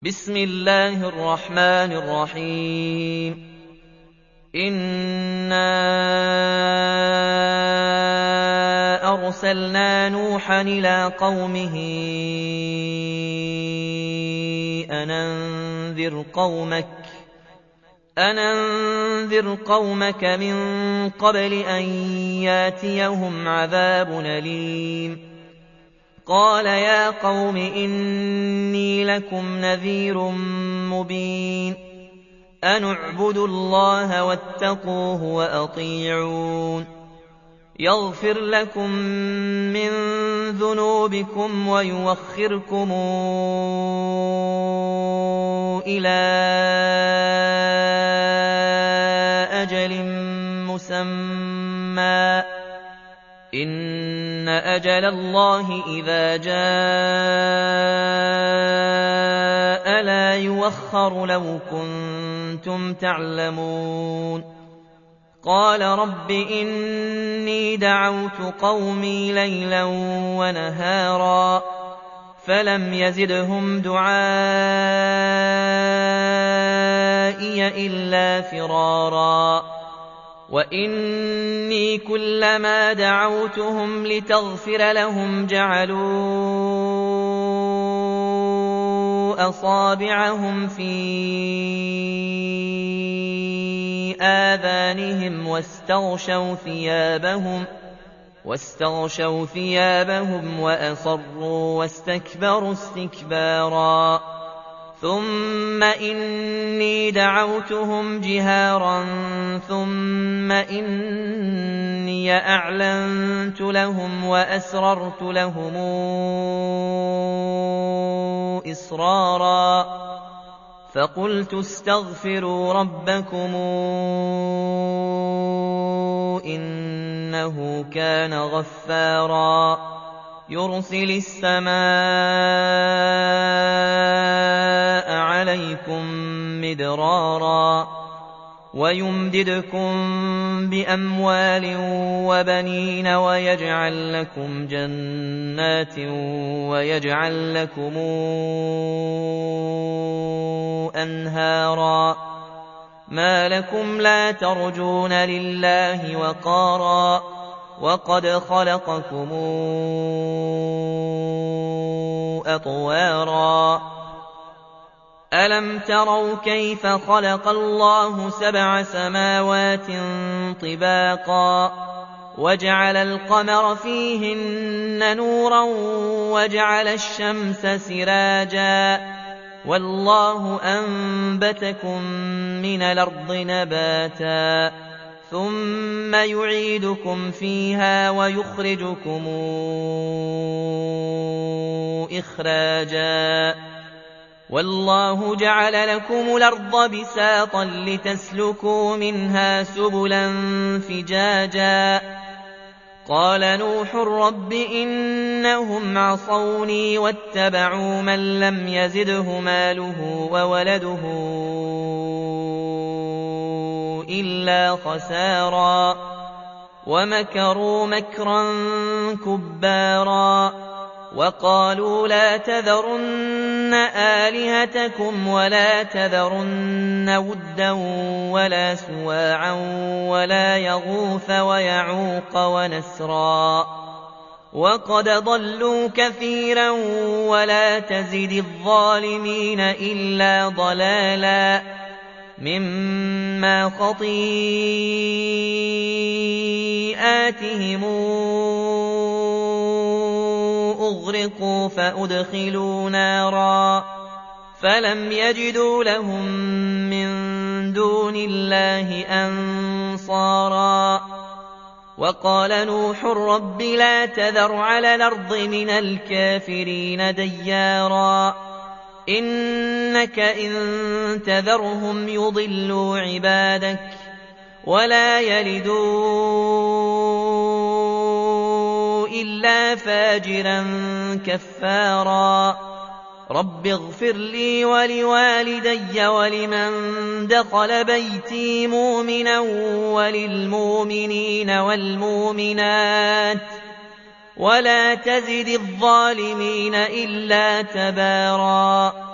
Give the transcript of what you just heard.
بسم الله الرحمن الرحيم. إنا أرسلنا نوحا إلى قومه أن أنذر قومك من قبل أن ياتيهم عذاب أليم. قال يا قوم إني لكم نذير مبين. أن اعبدوا الله واتقوه وأطيعون. يغفر لكم من ذنوبكم ويوخركم إلى أجل مسمى. إن أجل الله إذا جاء لا يوخر لو كنتم تعلمون. قال رب إني دعوت قومي ليلا ونهارا فلم يزدهم دعائي إلا فرارا. وإني كلما دعوتهم لتغفر لهم جعلوا أصابعهم في آذانهم واستغشوا ثيابهم وأصروا واستكبروا استكبارا. ثم إني دعوتهم جهارا ثم إني أعلنت لهم وأسررت لهم إسرارا. فقلت استغفروا ربكم إنه كان غفارا. يرسل السماء عليكم مدرارا ويمددكم بأموال وبنين ويجعل لكم جنات ويجعل لكم أنهارا. ما لكم لا ترجون لله وقارا وقد خلقكم أطوارا. ألم تروا كيف خلق الله 7 سماوات طباقا وجعل القمر فيهن نورا وجعل الشمس سراجا والله أنبتكم من الأرض نباتا ثم يعيدكم فيها ويخرجكم إخراجا. والله جعل لكم الأرض بساطا لتسلكوا منها سبلا فجاجا. قال نوح رب إنهم عصوني واتبعوا من لم يزده ماله وولده إلا خسارا ومكروا مكرا كبارا. وقالوا لا تذرن آلهتكم ولا تذرن ودا ولا سواعا ولا يغوث ويعوق ونسرا وقد ضلوا كثيرا ولا تزد الظالمين إلا ضلالا. مما خطيئاتهم أغرقوا فأدخلوا نارا فلم يجدوا لهم من دون الله أنصارا. وقال نوح رب لا تذر على الأرض من الكافرين ديارا إنك إن تذرهم يضلوا عبادك ولا يلدوا إلا فاجرا كفارا. رب اغفر لي ولوالدي ولمن دخل بيتي مؤمنا وللمؤمنين والمؤمنات ولا تزد الظالمين إلا تبارا